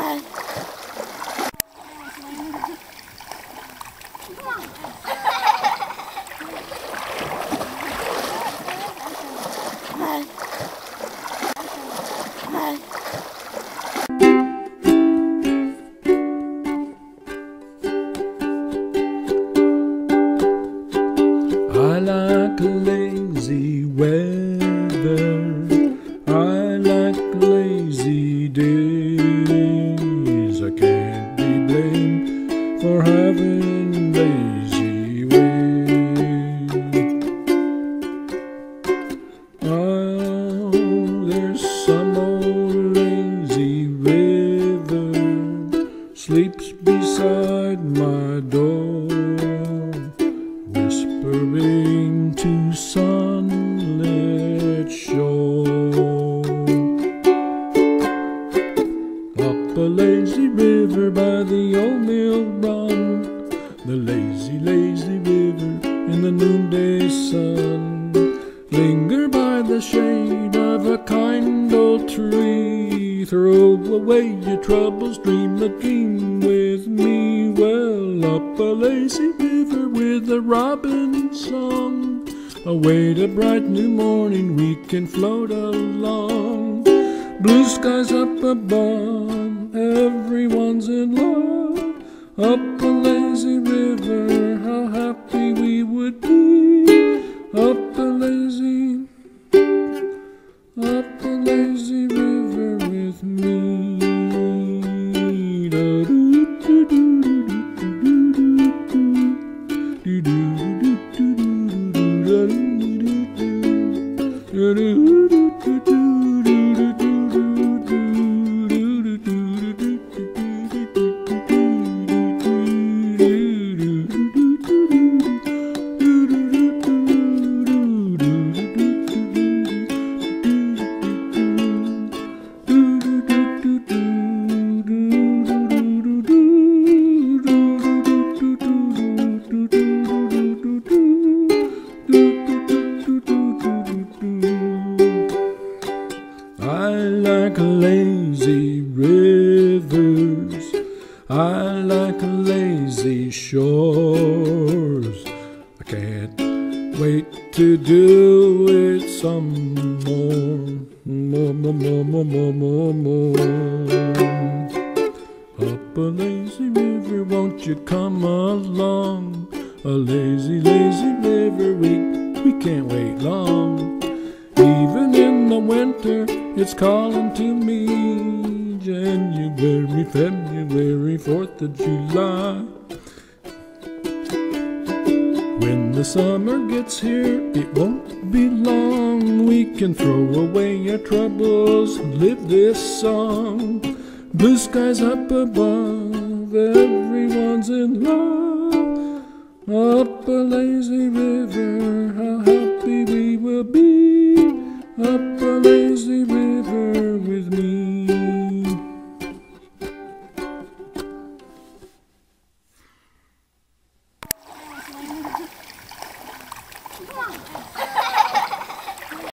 I like lazy weather, I like lazy days. I can't be blamed for having lazy ways. Oh, there's some old lazy river sleeps beside my door, whispering to sunlit shore. Up a lazy river by the old mill run, the lazy, lazy river in the noonday sun. Linger by the shade of a kind old tree, throw away your troubles, dream a dream with me. Well, up a lazy river with a robin song, await a bright new morning we can float along. Blue skies up above, everyone's in love. Up a lazy river, how happy we would be. Up a lazy river with me. I like lazy rivers, I like lazy shores. I can't wait to do it some more. Up a lazy river, won't you come along? A lazy, lazy river, we can't wait long. Even in the winter, it's calling to me. January, February, 4th of July. When the summer gets here, it won't be long. We can throw away our troubles, live this song. Blue skies up above, everyone's in love. Up a lazy river, how happy we will be.